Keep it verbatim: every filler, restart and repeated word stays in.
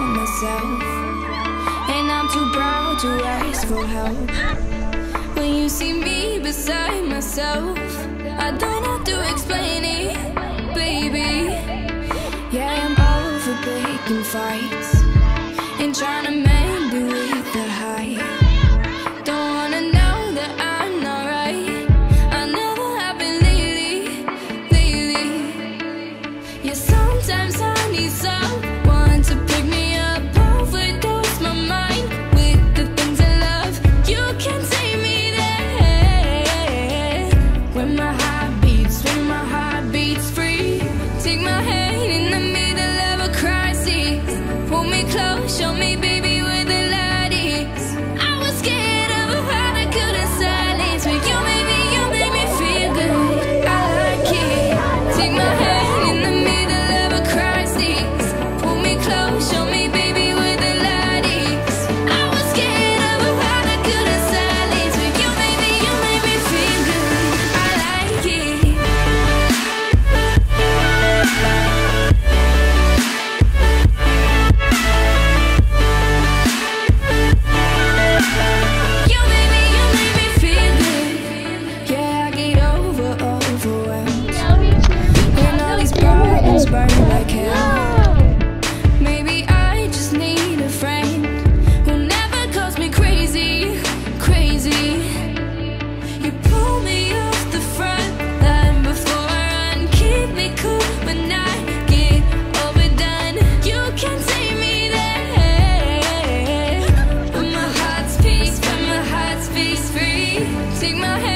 myself, and I'm too proud to ask for help. When you see me beside myself, I don't have to explain it, baby. Yeah, I'm over picking fights and trying to mend it with the height. Don't wanna know that I'm not right. I never have been lately, lately. Yeah, sometimes I need someone to pick me up, overdose my mind with the things I love. You can take me there when my heart beats, when my heart beats free. Take my hand in the middle of a crisis, pull me close, show me, baby, where the light is. I was scared of how I couldn't silence, but you made me, you made me feel good. I like it. Take my hand in the middle of a crisis, pull me close, show me, baby, where the light is. I was scared of how I couldn't silence, but you made me, you made me feel good. I like it. You made me, you made me feel good. Yeah, I get over, overwhelmed when all these problems burn like hell. Maybe I just need a friend who never calls me crazy, crazy. You pull me off the front line before I run, keep me cool when I get overdone. You can take me there when my heart's peace, when my heart's peace free. Take my hand